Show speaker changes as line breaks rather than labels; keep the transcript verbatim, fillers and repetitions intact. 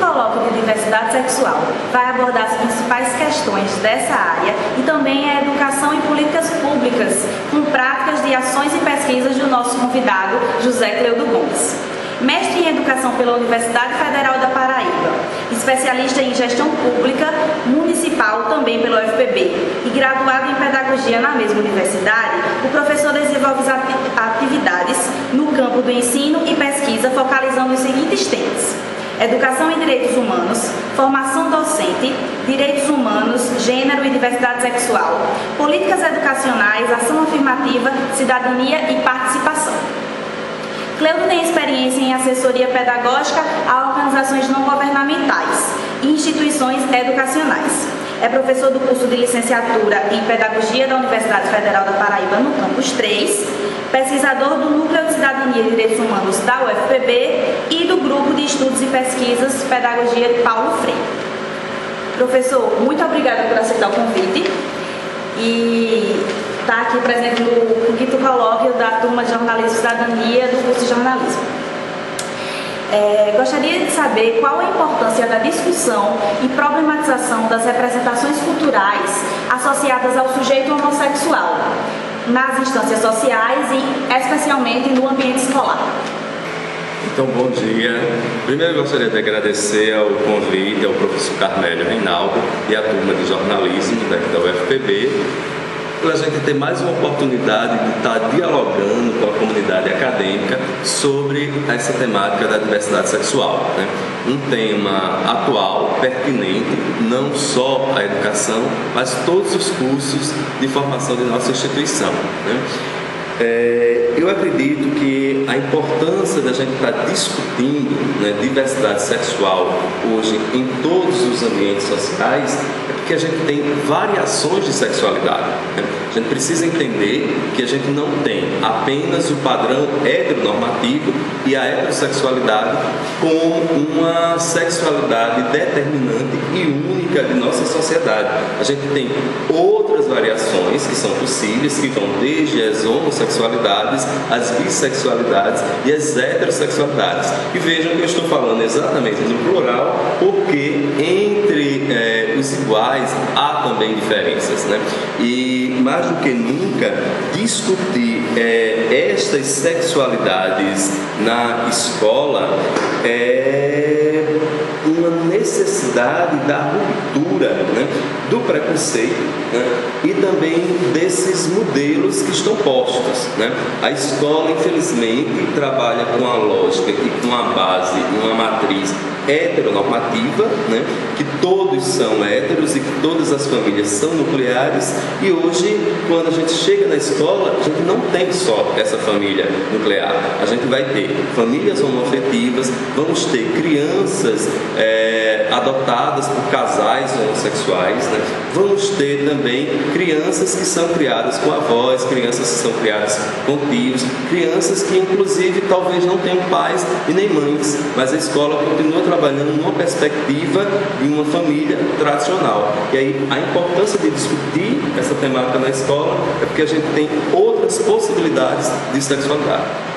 colóquio de diversidade sexual vai abordar as principais questões dessa área e também a educação e políticas públicas, com práticas de ações e pesquisas do nosso convidado, José Cleudo Gomes. Mestre em Educação pela Universidade Federal da Paraíba, especialista em Gestão Pública Municipal também pela U F P B e graduado em Pedagogia na mesma universidade, o professor desenvolve atividades no campo do ensino e pesquisa focalizando os seguintes temas: Educação e Direitos Humanos, Formação Docente, Direitos Humanos, Gênero e Diversidade Sexual, Políticas Educacionais, Ação Afirmativa, Cidadania e Participação. Cleudo tem experiência em assessoria pedagógica a organizações não governamentais e instituições educacionais. É professor do curso de licenciatura em Pedagogia da Universidade Federal da Paraíba no Campus três, pesquisador do Núcleo de Cidadania e Direitos Humanos da U F P B e do Grupo de Estudos e Pesquisas Pedagogia de Paulo Freire. Professor, muito obrigada por aceitar o convite e estar aqui presente no, no quinto colóquio da turma de Jornalismo e Cidadania do curso de Jornalismo. É, gostaria de saber qual a importância da discussão e problematização das representações culturais associadas ao sujeito homossexual nas instâncias sociais e especialmente no ambiente escolar.
Então, bom dia. Primeiro, eu gostaria de agradecer ao convite ao professor Carmélio Reinaldo e à turma de jornalismo daqui da U F P B, para a gente ter mais uma oportunidade de estar dialogando com a comunidade acadêmica sobre essa temática da diversidade sexual, né? Um tema atual, pertinente, não só à educação, mas todos os cursos de formação de nossa instituição, né? É, eu acredito que a importância da gente estar discutindo, né, diversidade sexual hoje em todos os ambientes sociais é porque a gente tem variações de sexualidade, né? A gente precisa entender que a gente não tem apenas o padrão heteronormativo e a heterossexualidade como uma sexualidade determinante e única de nossa sociedade. A gente tem outras variações que são possíveis, que vão desde as homossexualidades, as bissexualidades e as heterossexualidades. E vejam que eu estou falando exatamente no plural, porque entre eh, os iguais há também diferenças, né? E mais do que nunca, discutir eh, estas sexualidades na escola é uma necessidade da ruptura, né, do preconceito, né, e também desses modelos que estão postos, né? A escola, infelizmente, trabalha com a lógica e com a base, uma matriz heteronormativa, né, que todos são héteros e que todas as famílias são nucleares, e hoje, quando a gente chega na escola, a gente não tem só essa família nuclear, a gente vai ter famílias homoafetivas, vamos ter crianças é, adotadas por casais homossexuais, né? Vamos ter também crianças que são criadas com avós, crianças que são criadas com tios, crianças que inclusive talvez não tenham pais e nem mães, mas a escola continua trabalhando numa perspectiva de uma família tradicional. E aí a importância de discutir essa temática na escola é porque a gente tem outras possibilidades de sexualidade.